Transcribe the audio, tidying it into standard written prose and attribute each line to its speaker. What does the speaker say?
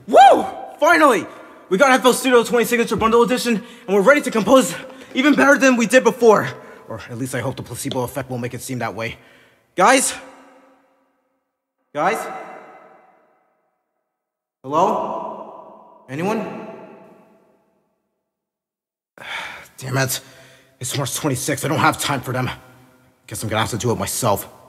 Speaker 1: Woo! Finally! We got FL Studio 20 Signature Bundle Edition, and we're ready to compose even better than we did before. Or at least I hope the placebo effect will make it seem that way. Guys? Guys? Hello? Anyone? Damn it. It's March 26th. I don't have time for them. Guess I'm gonna have to do it myself.